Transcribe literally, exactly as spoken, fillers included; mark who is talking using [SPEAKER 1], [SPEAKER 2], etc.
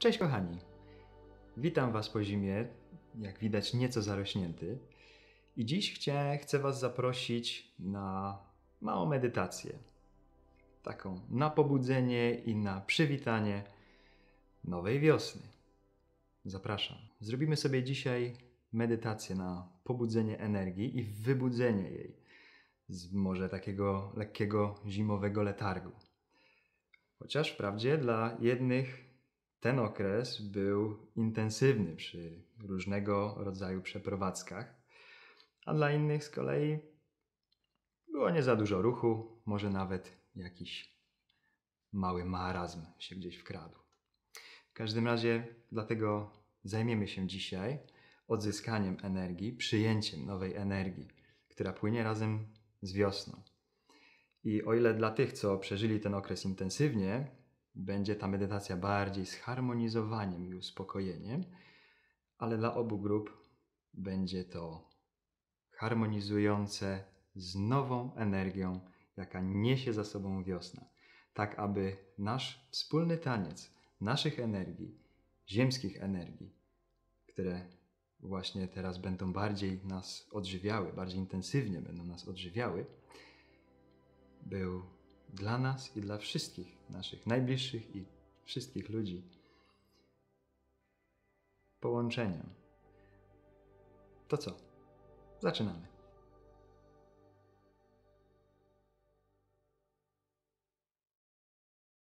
[SPEAKER 1] Cześć kochani, witam Was po zimie, jak widać nieco zarośnięty. I dziś chcę, chcę Was zaprosić na małą medytację. Taką na pobudzenie i na przywitanie nowej wiosny. Zapraszam. Zrobimy sobie dzisiaj medytację na pobudzenie energii i wybudzenie jej z może takiego lekkiego zimowego letargu. Chociaż wprawdzie dla jednych ten okres był intensywny przy różnego rodzaju przeprowadzkach, a dla innych z kolei było nie za dużo ruchu, może nawet jakiś mały marazm się gdzieś wkradł. W każdym razie dlatego zajmiemy się dzisiaj odzyskaniem energii, przyjęciem nowej energii, która płynie razem z wiosną. I o ile dla tych, co przeżyli ten okres intensywnie, będzie ta medytacja bardziej zharmonizowaniem i uspokojeniem, ale dla obu grup będzie to harmonizujące z nową energią, jaka niesie za sobą wiosna. Tak, aby nasz wspólny taniec naszych energii, ziemskich energii, które właśnie teraz będą bardziej nas odżywiały, bardziej intensywnie będą nas odżywiały, był dla nas i dla wszystkich naszych najbliższych i wszystkich ludzi połączeniem. To co? Zaczynamy.